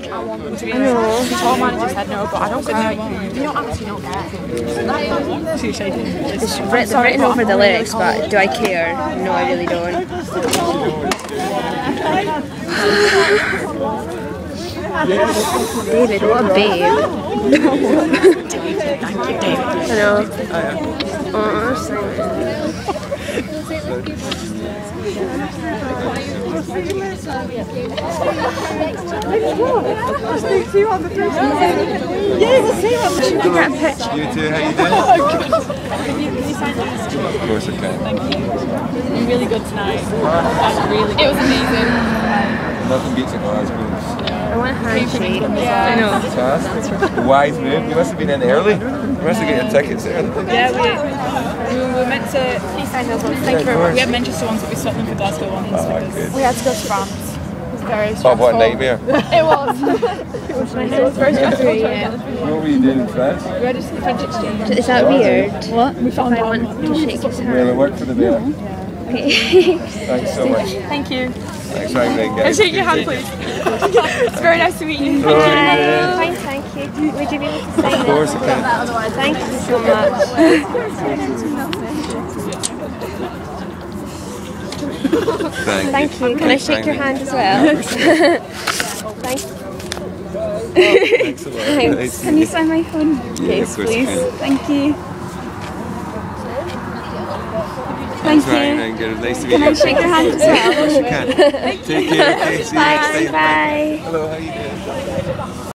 want them to be in it. The tour manager said no, but I don't care. You don't actually don't care. She's shaking. It's written over the lyrics, but do I care? No, I really don't. David, what a babe. Thank you, David. I know. Oh, You too, how you doing? Of course I can. Thank you. You're really good tonight. That's really good. It was amazing. Nothing beats a Glasgow. I want a handshake. Yeah. I know. Fantastic. Wise move. You must have been in early. You must have got your tickets early. Yeah, we were meant to. Please sign those ones. Thank you very much. We had Manchester ones, but we swapped them for Glasgow ones. Good. We had to go to France. It was very stressful. Oh, what a nightmare. It was. It was very stressful. Yeah. What were you doing in France? We had a French exchange. Is that weird? What? We found I want to shake his hand. Well, it worked for the bear. Okay. Thanks so much. Thank you. Thanks for having me, And guys. shake your hand, please. It's very nice to meet you. Hi. Fine, thank you. Would you be able to sign Of course I can. Thank you so much. Thank you. Can I shake your hand as well? Thank you. Thanks a lot. Thanks. Can you sign my phone Yes, please. Thank you. Thanks, Ryan. Nice to meet you. Can I shake your hand as well? Of course you can. Take care. Okay, see you next time. Bye. Hello, how you doing?